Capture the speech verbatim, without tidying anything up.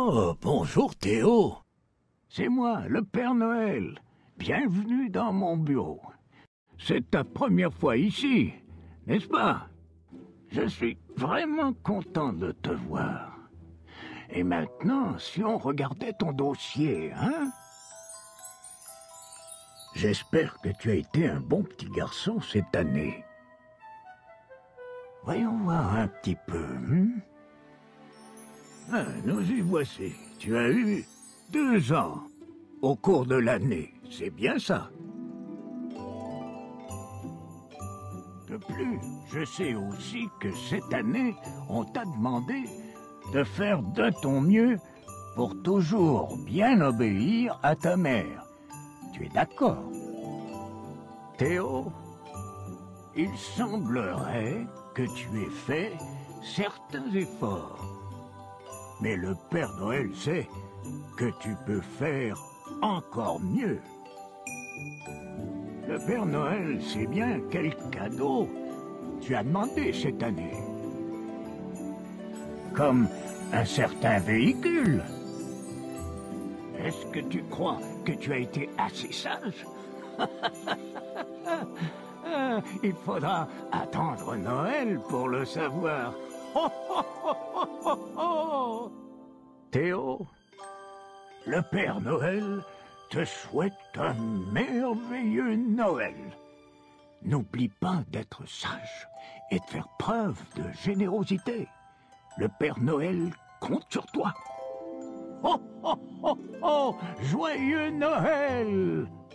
Oh, bonjour Théo. C'est moi, le Père Noël. Bienvenue dans mon bureau. C'est ta première fois ici, n'est-ce pas? Je suis vraiment content de te voir. Et maintenant, si on regardait ton dossier, hein? J'espère que tu as été un bon petit garçon cette année. Voyons voir un petit peu, hein? Ah, nous y voici. Tu as eu deux ans au cours de l'année. C'est bien ça. De plus, je sais aussi que cette année, on t'a demandé de faire de ton mieux pour toujours bien obéir à ta mère. Tu es d'accord? Théo, il semblerait que tu aies fait certains efforts. Mais le Père Noël sait que tu peux faire encore mieux. Le Père Noël sait bien quel cadeau tu as demandé cette année. Comme un certain véhicule. Est-ce que tu crois que tu as été assez sage? Il faudra attendre Noël pour le savoir. Théo, le Père Noël te souhaite un merveilleux Noël. N'oublie pas d'être sage et de faire preuve de générosité. Le Père Noël compte sur toi. Oh, oh, oh, oh, joyeux Noël!